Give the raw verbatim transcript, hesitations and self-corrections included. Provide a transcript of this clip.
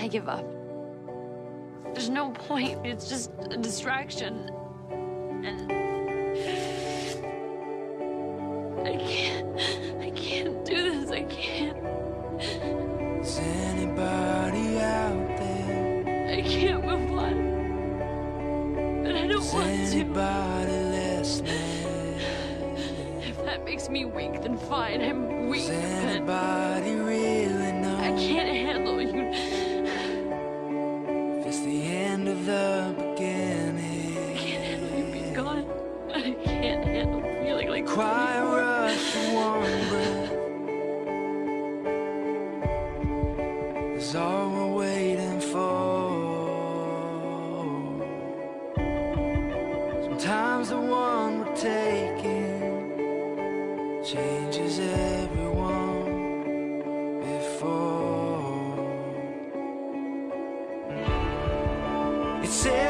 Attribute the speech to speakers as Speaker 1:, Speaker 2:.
Speaker 1: I give up. There's no point. It's just a distraction. And I can't, I can't do this. I can't.
Speaker 2: Is anybody out there?
Speaker 1: I can't move on. But I don't
Speaker 2: Is
Speaker 1: want
Speaker 2: anybody
Speaker 1: to.
Speaker 2: listening?
Speaker 1: If that makes me weak, then fine. I'm weak.
Speaker 2: Does anybody really know?
Speaker 1: I can't handle you.
Speaker 2: If it's the end of the beginning.
Speaker 1: I can't handle you being gone. I can't handle feeling like
Speaker 2: Quiet rush of one breath is all we're waiting for. Sometimes the one we're taking changes everyone before. It's